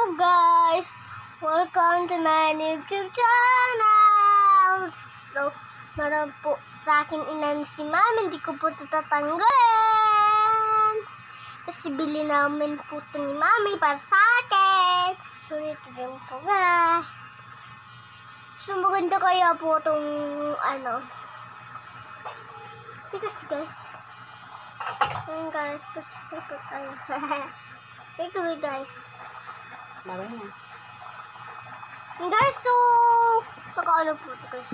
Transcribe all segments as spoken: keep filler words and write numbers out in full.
guys! Welcome to my YouTube channel! So, meron po sa akin inan si Mami, hindi ko po ito tatanggalin. Kasi bili namin po ito ni Mami para sa akin. So, ito din po guys. So, maganda kaya po itong ano. Tigas guys. Ayan guys, pasasal po tayo. Wait a minute guys. Bawal na. Guys, so, pagkaano po ito guys.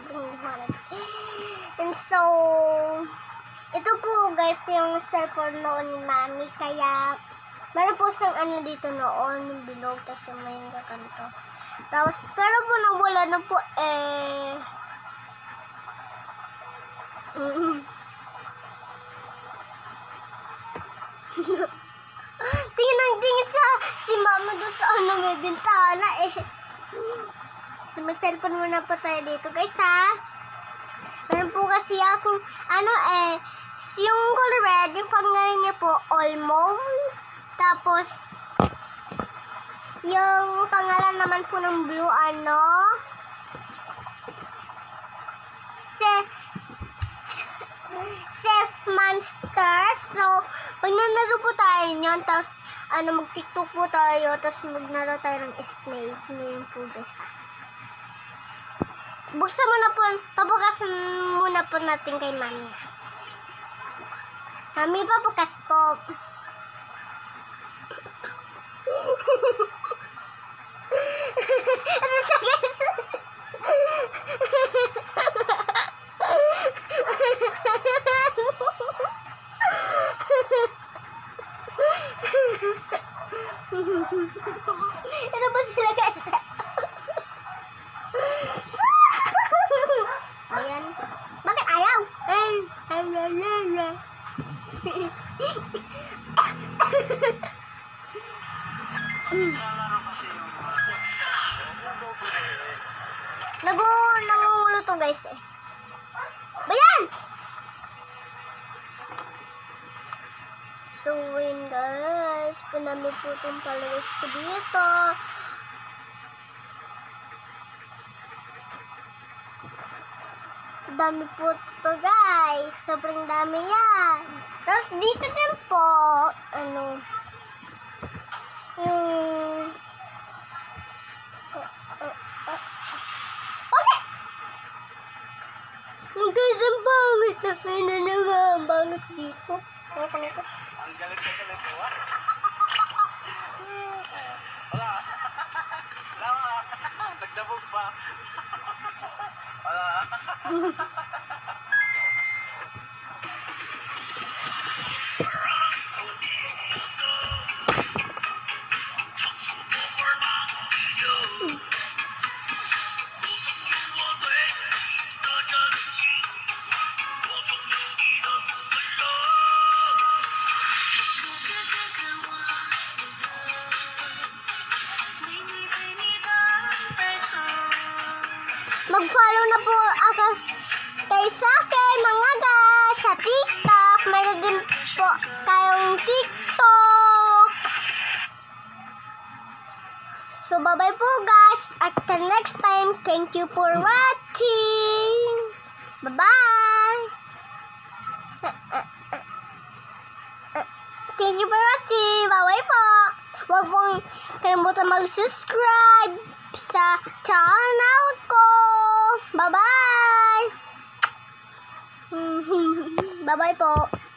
And so, ito po guys yung cellphone noon ni Mami. Kaya, meron po siyang ano dito noon, yung bilog, tapos yung may gaganto. Tapos, pero po nang wala na po, eh, mm tingin ang tingin sa si Mama doon sa ano may bintana eh. So may cellphone muna po tayo dito guys ha. Meron po kasi akong ano eh yung color red yung pangalan niya po Olmo. Tapos yung pangalan naman po ng blue ano se Safe Monster. So, pag nanalo po tayo nyon, tapos, ano, mag-tiktok po tayo, tapos magnaro tayo ng snake. Ngayon po, guys, ha. Buksan muna po, pabukasan muna po natin kay Mami. Mami, pabukas po. Ano siya, guys? Ito ba sila guys? Ayan. Bakit ayaw? Nagu, nangungulo to guys eh. Bayan! So, yun guys, pinami po itong followers ko dito. Dami po ito guys, sobrang dami yan. Tapos dito din po, ano, yung, uh, uh, uh. Okay! Yung guys, ang bangit na pinanaga, ang bangit dito. Ako nito. Ang galit na galit mo, ha? Wala. Wala, wala. Nagdabog pa. Wala. Mag-follow na po ako kay Sake mga guys sa TikTok. Mayroon din po kayong TikTok. So bye-bye po guys. At the next time, thank you for watching. Bye-bye. Thank you for watching. Bye-bye po. Huwag pong kalimutan mag-subscribe sa channel ko. Bye-bye! Bye-bye po.